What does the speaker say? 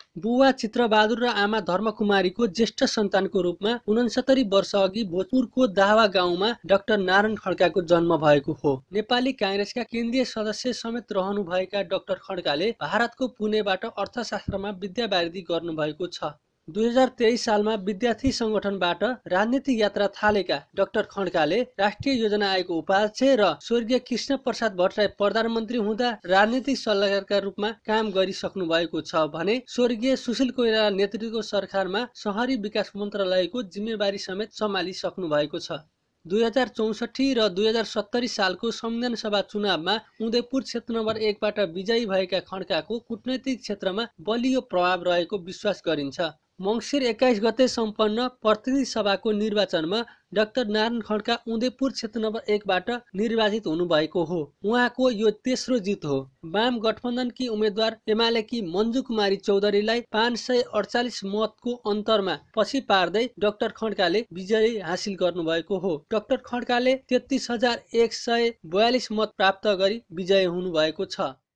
बुवा चित्रबहादुर र आमा धर्मकुमारीको ज्येष्ठ सन्तानको रूपमा 69 वर्ष अघि भोजपुरको दावा गाउँमा डाक्टर नारायण खड्काको जन्म भएको हो। नेपाली कांग्रेसका केन्द्रीय सदस्य समेत रहनुभएका डाक्टर खड्काले भारतको पुणेबाट अर्थशास्त्रमा विद्यावारिधि गर्नुभएको छ। 2023 सालमा विद्यार्थी संगठनबाट राजनीतिक यात्रा थालेका डाक्टर खड्काले राष्ट्रिय योजना आयोगको उपाध्यक्ष र स्वर्गीय कृष्ण प्रसाद भट्टराई प्रधानमन्त्री हुँदा राजनीतिक सल्लाहकारका रूपमा काम गरिसक्नु भएको छ भने स्वर्गीय सुशील कोइराला नेतृत्वको सरकारमा शहरी विकास मन्त्रालयको जिम्मेवारी समेत सम्हालिसक्नु भएको छ। 2064 र 2070 सालको संविधान सभा चुनावमा उदयपुर क्षेत्र नम्बर 1 बाट विजयी भएका खड्काको कूटनैतिक क्षेत्रमा बलियो प्रभाव रहेको विश्वास गरिन्छ। मङ्सिर 21 गते सम्पन्न प्रतिनिधि सभाको निर्वाचनमा डाक्टर नारायण खड्का उदयपुर क्षेत्र नम्बर 1 बाट निर्वाचित हुनुभएको हो। उहाँको यो तेस्रो जित हो। वाम गठबन्धनकी उम्मेद्वार एमालेकी मन्जु कुमारी चौधरीलाई 548 मतको अन्तरमा पछि पार्दै डाक्टर खड्काले विजय हासिल गर्नुभएको हो। डाक्टर खड्काले 33,142 मत प्राप्त गरी विजय हुनुभएको छ।